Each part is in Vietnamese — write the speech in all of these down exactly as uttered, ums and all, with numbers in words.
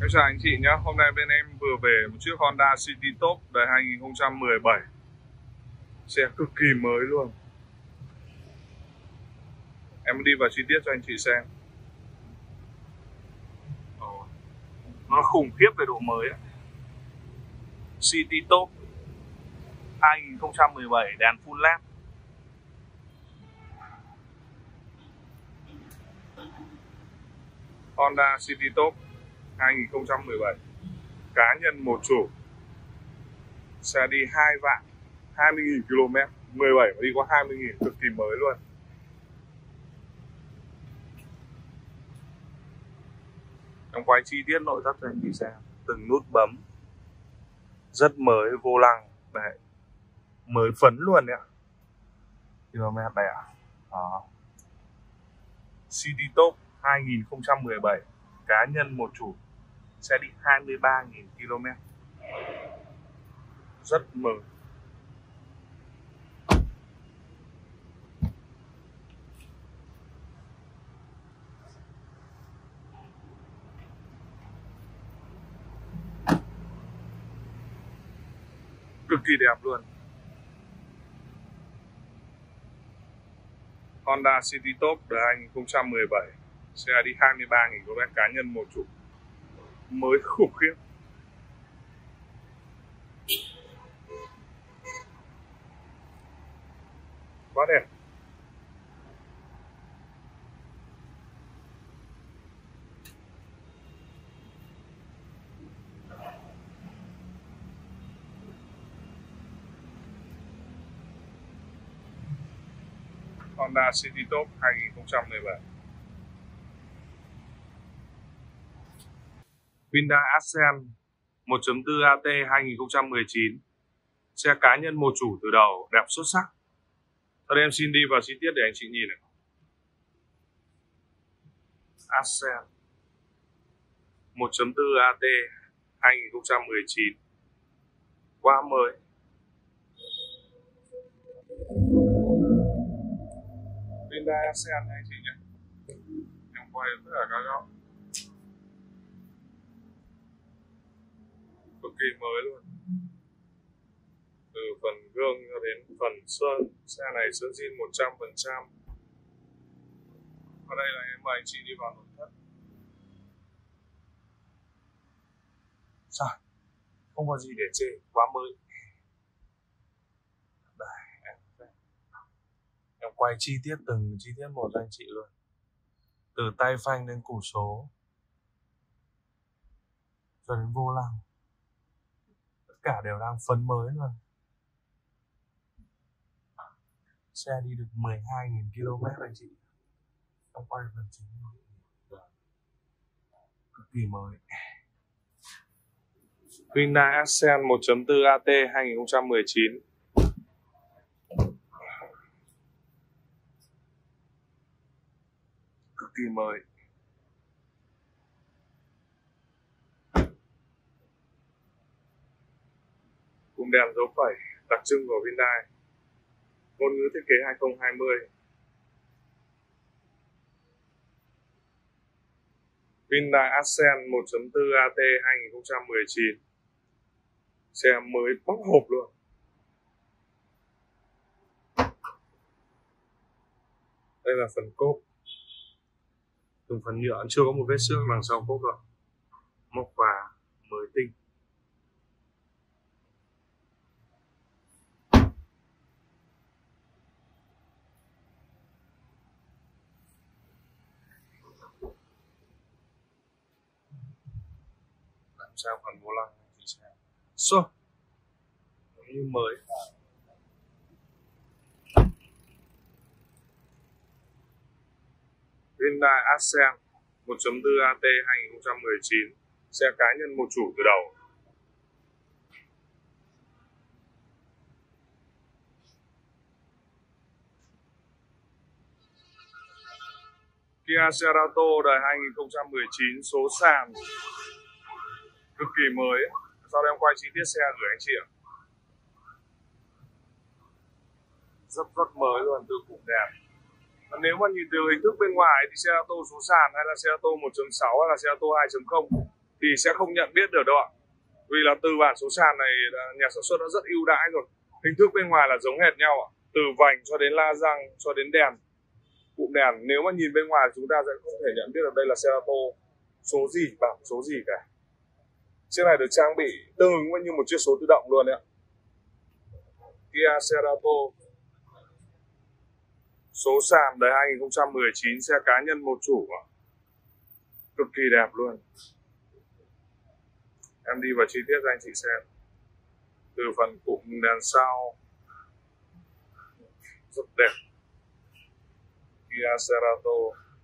chào anh chị nhé. Hôm nay bên em vừa về một chiếc Honda City Top đời hai nghìn không trăm mười bảy. Xe cực kỳ mới luôn. Em đi vào chi tiết cho anh chị xem. Nó khủng khiếp về độ mới ấy. City Top hai nghìn không trăm mười bảy, đèn full led. Honda City Top hai nghìn không trăm mười bảy, cá nhân một chủ. Xe đi hai vạn hai mươi nghìn ki lô mét, mười bảy mà đi có hai mươi nghìn, cực kỳ mới luôn. Em quay chi tiết nội thất cho anh chị xem. Từng nút bấm rất mới, vô lăng đấy, mới phấn luôn đấy ạ. Km này ạ. Đó. City Top hai nghìn không trăm mười bảy, cá nhân một chủ. Xe đi hai mươi ba nghìn ki lô mét, rất mới. Cực kỳ đẹp luôn. Honda City Top đời hai nghìn không trăm mười bảy, xe đi hai mươi ba nghìn ki lô mét, cá nhân một chủ, mới khủng khiếp. Quá đẹp. Honda City Top hai nghìn không trăm mười bảy. Hyundai Accent một chấm bốn a tê hai nghìn không trăm mười chín, xe cá nhân một chủ từ đầu, đẹp xuất sắc. Sau đây em xin đi vào chi tiết để anh chị nhìn này. Accent một chấm bốn a tê hai nghìn không trăm mười chín, quá mới. Hyundai Accent này anh chị nhé. Em quay tất cả các góc, cực kỳ mới luôn. Từ phần gương cho đến phần sơn, xe này sơn zin một trăm phần trăm. Ở đây là em mời anh chị đi vào nội thất. Rồi, không có gì để chê, quá mới. Đây, em, em quay chi tiết từng chi tiết một cho anh chị luôn. Từ tay phanh đến củ số cho đến vô lăng, tất cả đều đang phấn mới luôn. Xe đi được mười hai nghìn ki lô mét anh chị. Em quay phần chính cực kỳ mới. Hyundai Accent một chấm bốn a tê hai nghìn không trăm mười chín. Cực kỳ mới. Cùng đèn dấu phẩy đặc trưng của Hyundai. Ngôn ngữ thiết kế hai không hai không. Hyundai Accent một chấm bốn a tê hai nghìn không trăm mười chín. Xe mới bóc hộp luôn. Đây là phần cốp. Từng phần nhựa chưa có một vết xước đằng sau cốp rồi. Móc khóa mới tinh. Làm sao phần vô lăng thì sẽ xô như mới. Hyundai Accent một chấm bốn a tê hai nghìn không trăm mười chín, xe cá nhân một chủ từ đầu. Kia Cerato đời hai nghìn không trăm mười chín, số sàn cực kỳ mới. Sau đây em quay chi tiết xe gửi anh chị ạ. Rất rất mới luôn, từ cụm đẹp. Nếu mà nhìn từ hình thức bên ngoài thì xe ô tô số sàn hay là xe ô tô một chấm sáu hay là xe ô tô hai chấm không thì sẽ không nhận biết được đâu ạ. Vì là từ bản số sàn này nhà sản xuất nó rất ưu đãi rồi. Hình thức bên ngoài là giống hệt nhau ạ. Từ vành cho đến la răng cho đến đèn, cụm đèn. Nếu mà nhìn bên ngoài chúng ta sẽ không thể nhận biết được đây là Cerato số gì, bảng số gì cả. Chiếc này được trang bị tương ứng với như một chiếc số tự động luôn đấy ạ. Kia Cerato số sàn đời hai nghìn không trăm mười chín, xe cá nhân một chủ ạ. Cực kỳ đẹp luôn. Em đi vào chi tiết cho anh chị xem. Từ phần cụm đèn sau rất đẹp. Kia Cerato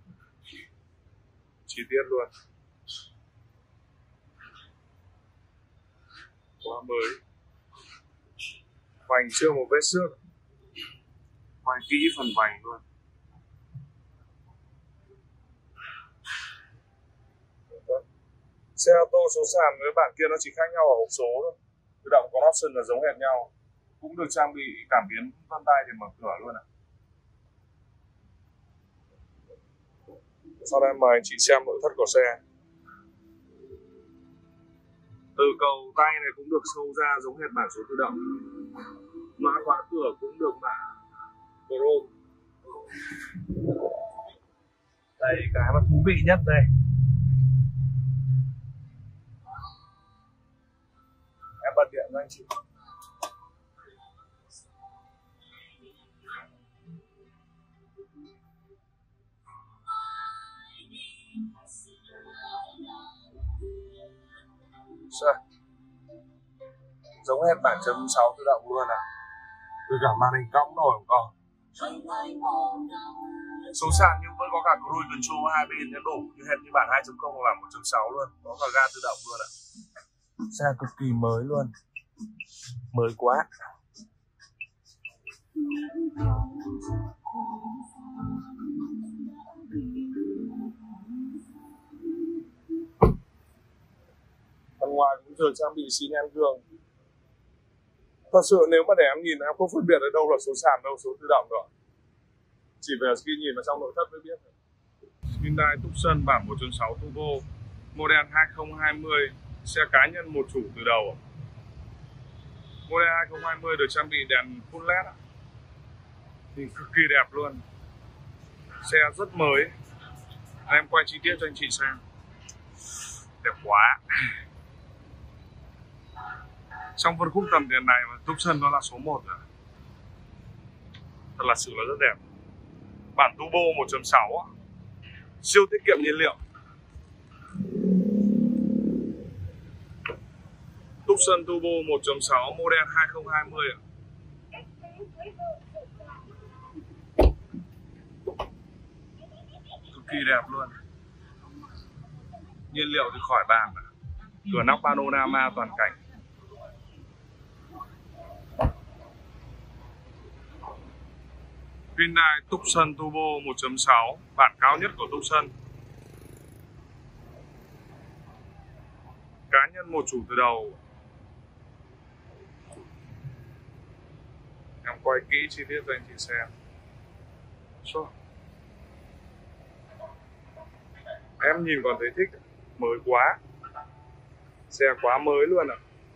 chi tiết luôn, quá mới. Vành chưa một vết xước, quay kỹ phần vành luôn. Cerato số sàn với bản kia nó chỉ khác nhau ở hộp số thôi. Tự động có option là giống hệt nhau. Cũng được trang bị cảm biến vân tay để mở cửa luôn ạ. Sau đây mời anh chị xem nội thất của xe. Từ cầu tay này cũng được sâu ra giống hệt bản số tự động. Mã khóa cửa cũng được mã chrome. Đây cái mà thú vị nhất đây. Em bật điện cho anh chị. Rồi. Giống hệt bản chấm sáu tự động luôn à. Với cả màn hình cõng nổi cũng có. Số sàn nhưng vẫn có cả cruise control hai bên để đủ như hệt như bản hai chấm không và bản một chấm sáu luôn. Có cả ga tự động luôn ạ. Xe cực kỳ mới luôn. Mới quá. Bên ngoài cũng được trang bị xi nhan gương. Thật sự nếu mà để em nhìn em không phân biệt ở đâu là số sàn đâu số tự động rồi. Chỉ về khi nhìn vào trong nội thất mới biết. Hyundai Tucson bản một chấm sáu turbo, model hai không hai không, xe cá nhân một chủ từ đầu. Model hai không hai không được trang bị đèn full led thì cực kỳ đẹp luôn. Xe rất mới. Em quay chi tiết cho anh chị xem. Đẹp quá. Trong phân khúc tầm tiền này mà Tucson nó là số một rồi. Thật là sự là rất đẹp. Bản turbo một chấm sáu siêu tiết kiệm nhiên liệu. Tucson turbo một chấm sáu model hai không hai không ạ. Cực kỳ đẹp luôn. Nhiên liệu thì khỏi bàn. Cửa nóc panorama toàn cảnh. Hyundai Tucson Turbo một chấm sáu, bản cao nhất của Tucson. Cá nhân một chủ từ đầu. Em quay kỹ chi tiết cho anh chị xem. So. Em nhìn còn thấy thích, mới quá. Xe quá mới luôn ạ.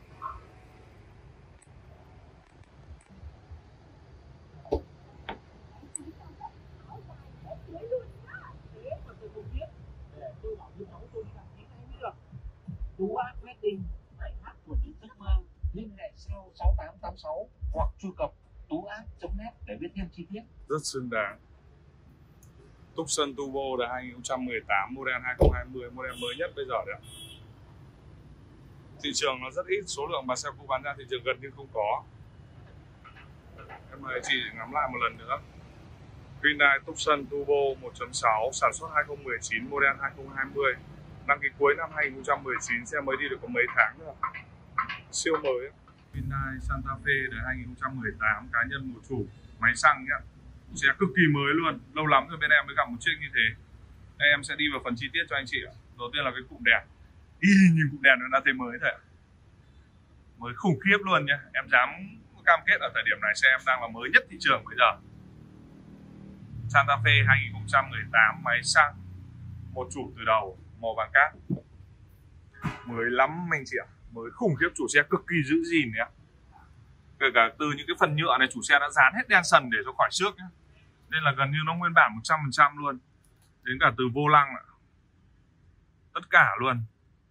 Tú Ác Wedding bảy h của những giấc mơ. Liên hệ sau sáu tám tám sáu hoặc truy cập tú ác chấm net để biết thêm chi tiết. Rất xứng đáng. Tucson Turbo là hai nghìn không trăm mười tám, model hai không hai không, model mới nhất bây giờ đấy ạ. Thị trường nó rất ít, số lượng mà xe cũ bán ra thị trường gần như không có. Em mời chị ngắm lại một lần nữa. Hyundai Tucson Turbo một chấm sáu, sản xuất hai không một chín, model hai không hai không. Đăng ký cuối năm hai nghìn không trăm mười chín, xe mới đi được có mấy tháng nữa. Siêu mới. Hyundai Santa Fe đời hai nghìn không trăm mười tám, cá nhân một chủ, máy xăng nhá. Xe cực kỳ mới luôn. Lâu lắm rồi bên em mới gặp một chiếc như thế. Đây em sẽ đi vào phần chi tiết cho anh chị ạ. Đầu tiên là cái cụm đèn. Y nhìn cụm đèn nó đã thấy mới thôi. Mới khủng khiếp luôn nhá. Em dám cam kết ở thời điểm này xe em đang là mới nhất thị trường bây giờ. Santa Fe hai nghìn không trăm mười tám, máy xăng, một chủ từ đầu, màu vàng cát. Mới lắm anh chị ạ, mới khủng khiếp, chủ xe cực kỳ giữ gìn nhé. Kể cả từ những cái phần nhựa này chủ xe đã dán hết đen sần để cho khỏi xước nhé. Nên là gần như nó nguyên bản một trăm phần trăm luôn. Đến cả từ vô lăng ạ, tất cả luôn.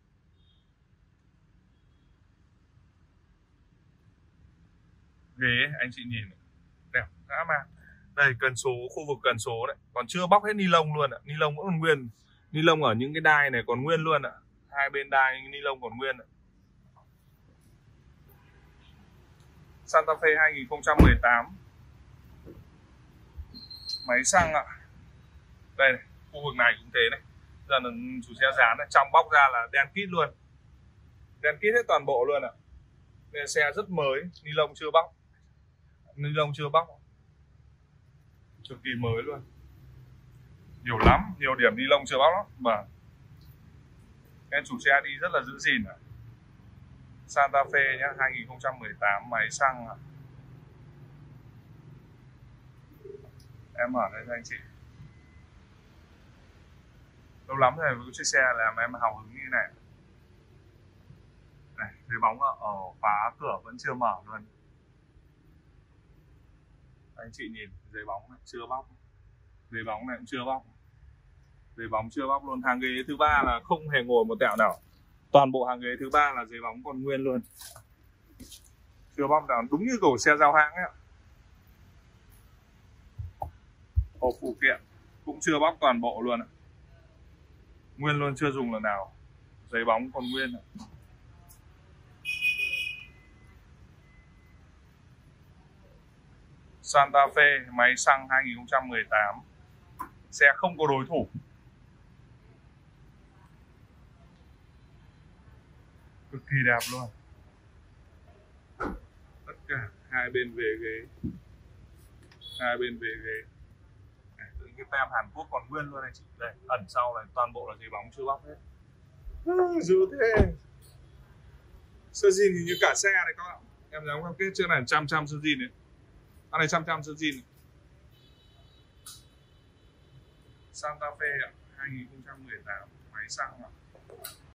Ghế anh chị nhìn đẹp dã man. Đây cần số, khu vực cần số đấy còn chưa bóc hết ni lông luôn ạ. Ni lông vẫn còn nguyên, ni lông ở những cái đai này còn nguyên luôn ạ. Hai bên đai ni lông còn nguyên ạ. Santa Fe hai nghìn không trăm mười tám, máy xăng ạ. Đây này, khu vực này cũng thế này. Giờ là chủ xe dán này, trong bóc ra là đen kít luôn, đen kít hết toàn bộ luôn ạ. Đây xe rất mới, ni lông chưa bóc, ni lông chưa bóc, cực kỳ mới luôn. Nhiều lắm, nhiều điểm ni lông chưa bóc lắm. Và nên chủ xe đi rất là giữ gìn ạ. Santa Fe nhá, hai nghìn không trăm mười tám, máy xăng ạ. Em mở đây cho anh chị. Lâu lắm rồi với chiếc xe làm em hào hứng như này. Này, thấy bóng ở, ở khóa cửa vẫn chưa mở luôn. Anh chị nhìn, giấy bóng này chưa bóc. Giấy bóng này cũng chưa bóc. Giấy bóng chưa bóc luôn. Hàng ghế thứ ba là không hề ngồi một tẹo nào. Toàn bộ hàng ghế thứ ba là giấy bóng còn nguyên luôn. Chưa bóc nào, đúng như cổ xe giao hãng ấy ạ. Hộp phụ kiện cũng chưa bóc toàn bộ luôn ạ. Nguyên luôn, chưa dùng lần nào. Giấy bóng còn nguyên ạ. Santa Fe máy xăng hai nghìn không trăm mười tám. Xe không có đối thủ. Cực kỳ đẹp luôn. Tất cả hai bên về ghế, hai bên về ghế. Những cái tem Hàn Quốc còn nguyên luôn này chị. Đây, ẩn sau này toàn bộ là giấy bóng chưa bóc hết. À, dữ thế. Sơ zin thì như cả xe này các bạn. Em dám cam kết chưa này, trăm trăm sơ zin này. Anh này trăm trăm sơ zin. Santa Fe ạ, hai nghìn không trăm mười tám, máy xăng ạ.